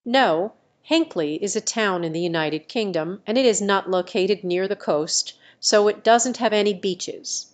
No, Hinckley is a town in the United Kingdom, and it is not located near the coast, so it doesn't have any beaches.